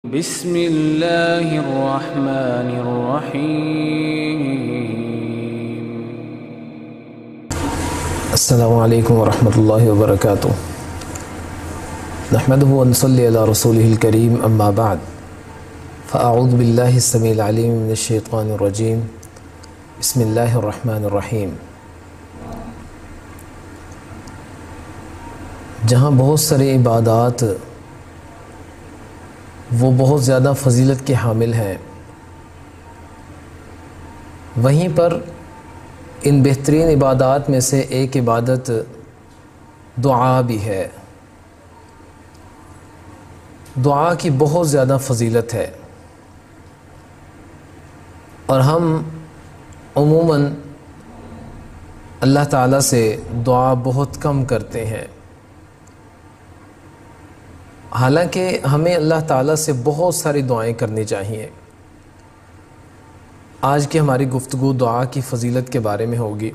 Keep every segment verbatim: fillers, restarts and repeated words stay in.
بسم اللہ الرحمن الرحیم۔ السلام علیکم ورحمۃ اللہ وبرکاتہ۔ نحمدہ ونصلی علی رسولہ الکریم، اما بعد فاعوذ باللہ السمیع العلیم من الشیطان الرجیم، بسم اللہ الرحمن الرحیم۔ جہاں بہت سارے عبادات وہ بہت زیادہ فضیلت کے حامل ہیں، وہیں پر ان بہترین عبادات میں سے ایک عبادت دعا بھی ہے۔ دعا کی بہت زیادہ فضیلت ہے، اور ہم عموماً اللہ تعالیٰ سے دعا بہت کم کرتے ہیں، حالانکہ ہمیں اللہ تعالیٰ سے بہت ساری دعائیں کرنی چاہیے۔ آج کی ہماری گفتگو دعا کی فضیلت کے بارے میں ہوگی۔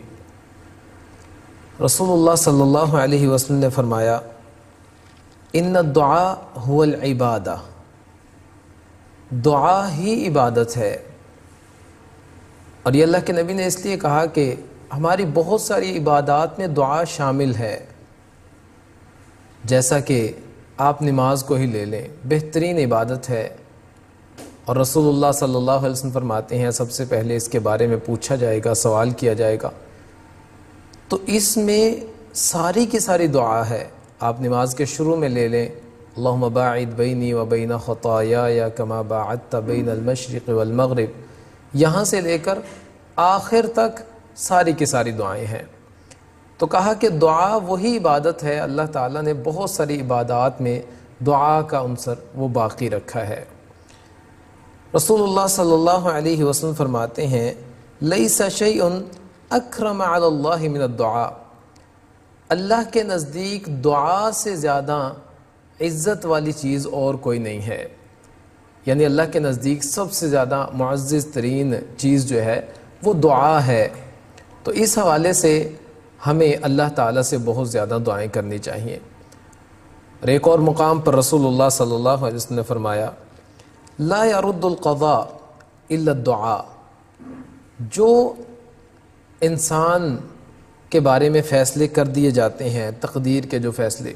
رسول اللہ صلی اللہ علیہ وسلم نے فرمایا، ان الدعاء هو العبادہ، دعا ہی عبادت ہے۔ اور یہ اللہ کے نبی نے اس لیے کہا کہ ہماری بہت ساری عبادات میں دعا شامل ہے، جیسا کہ آپ نماز کو ہی لے لیں، بہترین عبادت ہے، اور رسول اللہ صلی اللہ علیہ وسلم فرماتے ہیں سب سے پہلے اس کے بارے میں پوچھا جائے گا، سوال کیا جائے گا۔ تو اس میں ساری کی ساری دعا ہے۔ آپ نماز کے شروع میں لے لیں، اللہم باعد بینی و بین خطایایا کما باعدت بین المشرق والمغرب، یہاں سے لے کر آخر تک ساری کی ساری دعائیں ہیں۔ تو کہا کہ دعا وہی عبادت ہے، اللہ تعالیٰ نے بہت ساری عبادات میں دعا کا عنصر وہ باقی رکھا ہے۔ رسول اللہ صلی اللہ علیہ وسلم فرماتے ہیں، لیس شیء اکرم علی اللہ من الدعاء، اللہ کے نزدیک دعا سے زیادہ عزت والی چیز اور کوئی نہیں ہے، یعنی اللہ کے نزدیک سب سے زیادہ معزز ترین چیز جو ہے وہ دعا ہے۔ تو اس حوالے سے ہمیں اللہ تعالیٰ سے بہت زیادہ دعائیں کرنی چاہیے۔ اور ایک اور مقام پر رسول اللہ صلی اللہ علیہ وسلم نے فرمایا، لا يرد القضاء الا الدعاء، جو انسان کے بارے میں فیصلے کر دیے جاتے ہیں، تقدیر کے جو فیصلے،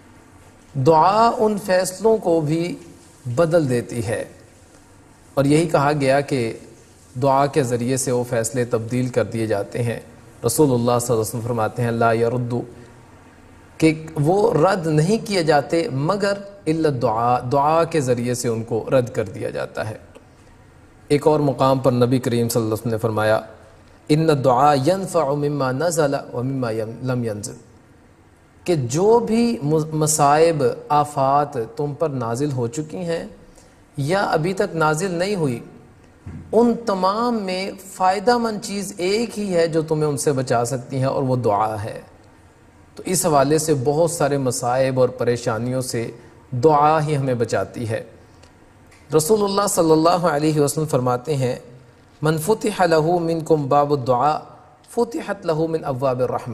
دعا ان فیصلوں کو بھی بدل دیتی ہے۔ اور یہی کہا گیا کہ دعا کے ذریعے سے وہ فیصلے تبدیل کر دیے جاتے ہیں۔ رسول اللہ صلی اللہ علیہ وسلم فرماتے ہیں، لا يرد، کہ وہ رد نہیں کیے جاتے مگر الا الدعاء، دعا کے ذریعے سے ان کو رد کر دیا جاتا ہے۔ ایک اور مقام پر نبی کریم صلی اللہ علیہ وسلم نے فرمایا، ان الدعاء ينفع مما نزل ومما لم ينزل، کہ جو بھی مصائب آفات تم پر نازل ہو چکی ہیں یا ابھی تک نازل نہیں ہوئی، ان تمام میں فائدہ مند چیز ایک ہی ہے جو تمہیں ان سے بچا سکتی ہے، اور وہ دعا ہے۔ تو اس حوالے سے بہت سارے مصائب اور پریشانیوں سے دعا ہی ہمیں بچاتی ہے۔ رسول اللہ صلی اللہ علیہ وسلم فرماتے ہیں، من فتح لہ منکم باب الدعاء فتحت لہ من ابواب الرحمہ،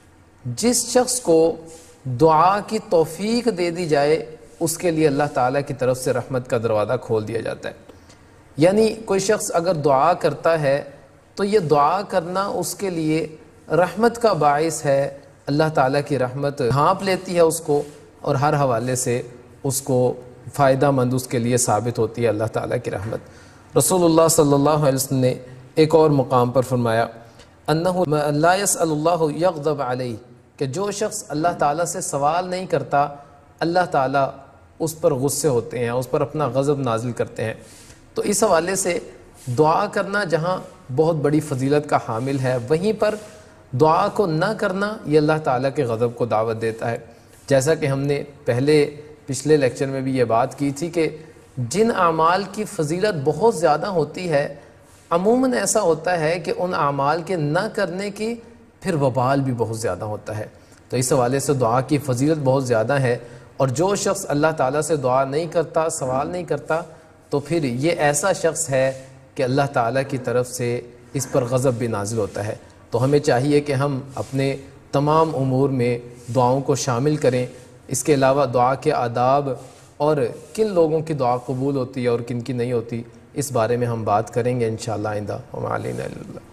جس شخص کو دعا کی توفیق دے دی جائے اس کے لیے اللہ تعالیٰ کی طرف سے رحمت کا دروازہ کھول دیا جاتا ہے۔ یعنی کوئی شخص اگر دعا کرتا ہے تو یہ دعا کرنا اس کے لیے رحمت کا باعث ہے، اللہ تعالیٰ کی رحمت ڈھانپ لیتی ہے اس کو، اور ہر حوالے سے اس کو فائدہ مند اس کے لیے ثابت ہوتی ہے اللہ تعالیٰ کی رحمت۔ رسول اللہ صلی اللہ علیہ وسلم نے ایک اور مقام پر فرمایا، انہ لا یسأل اللہ یغضب علیہ، کہ جو شخص اللہ تعالیٰ سے سوال نہیں کرتا اللہ تعالیٰ اس پر غصے ہوتے ہیں، اس پر اپنا غضب نازل کرتے ہیں۔ تو اس حوالے سے دعا کرنا جہاں بہت بڑی فضیلت کا حامل ہے، وہیں پر دعا کو نہ کرنا یہ اللہ تعالیٰ کے غضب کو دعوت دیتا ہے۔ جیسا کہ ہم نے پہلے پچھلے لیکچر میں بھی یہ بات کی تھی کہ جن اعمال کی فضیلت بہت زیادہ ہوتی ہے، عموماً ایسا ہوتا ہے کہ ان اعمال کے نہ کرنے کی پھر وبال بھی بہت زیادہ ہوتا ہے۔ تو اس حوالے سے دعا کی فضیلت بہت زیادہ ہے، اور جو شخص اللہ تعالیٰ سے دعا نہیں کرتا، سوال نہیں کرتا، تو پھر یہ ایسا شخص ہے کہ اللہ تعالیٰ کی طرف سے اس پر غضب بھی نازل ہوتا ہے۔ تو ہمیں چاہیے کہ ہم اپنے تمام امور میں دعاؤں کو شامل کریں۔ اس کے علاوہ دعا کے آداب اور کن لوگوں کی دعا قبول ہوتی ہے اور کن کی نہیں ہوتی، اس بارے میں ہم بات کریں گے انشاءاللہ آئندہ۔ وما علینا الا البلاغ۔